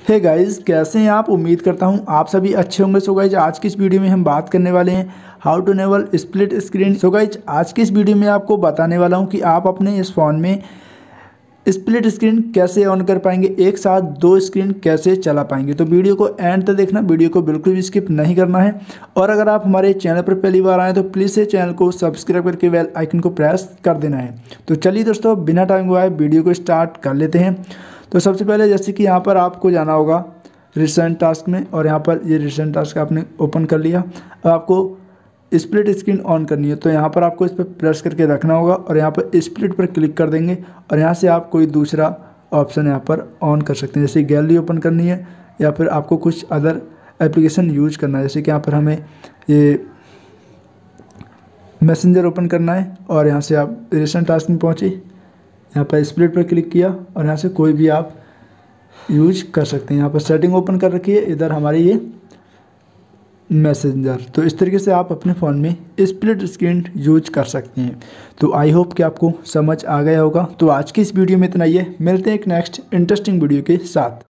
Hey guys, कैसे हैं आप। उम्मीद करता हूं आप सभी अच्छे होंगे। सो गाइस, आज की इस वीडियो में हम बात करने वाले हैं how to enable split screen. So guys, आज की इस वीडियो में आपको बताने वाला हूं कि आप अपने इस फ़ोन में स्प्लिट स्क्रीन कैसे ऑन कर पाएंगे, एक साथ दो स्क्रीन कैसे चला पाएंगे। तो वीडियो को एंड तक देखना, वीडियो को बिल्कुल भी स्किप नहीं करना है। और अगर आप हमारे चैनल पर पहली बार आए तो प्लीज़ से चैनल को सब्सक्राइब करके बेल आइकन को प्रेस कर देना है। तो चलिए दोस्तों, बिना टाइम गवाए वीडियो को स्टार्ट कर लेते हैं। तो सबसे पहले जैसे कि यहाँ पर आपको जाना होगा रिसेंट टास्क में, और यहाँ पर ये रिसेंट टास्क आपने ओपन कर लिया। अब आपको स्प्लिट स्क्रीन ऑन करनी है, तो यहाँ पर आपको इस पर प्रेस करके रखना होगा और यहाँ पर स्प्लिट पर क्लिक कर देंगे। और यहाँ से आप कोई दूसरा ऑप्शन यहाँ पर ऑन कर सकते हैं, जैसे गैलरी ओपन करनी है या फिर आपको कुछ अदर एप्लीकेशन यूज करना है। जैसे कि यहाँ पर हमें ये मैसेंजर ओपन करना है और यहाँ से आप रिसेंट टास्क में पहुँचे, यहाँ पर स्प्लिट पर क्लिक किया और यहाँ से कोई भी आप यूज कर सकते हैं। यहाँ पर सेटिंग ओपन कर रखी है, इधर हमारी ये मैसेंजर। तो इस तरीके से आप अपने फ़ोन में स्प्लिट स्क्रीन यूज कर सकते हैं। तो आई होप कि आपको समझ आ गया होगा। तो आज की इस वीडियो में इतना ही है, मिलते हैं एक नेक्स्ट इंटरेस्टिंग वीडियो के साथ।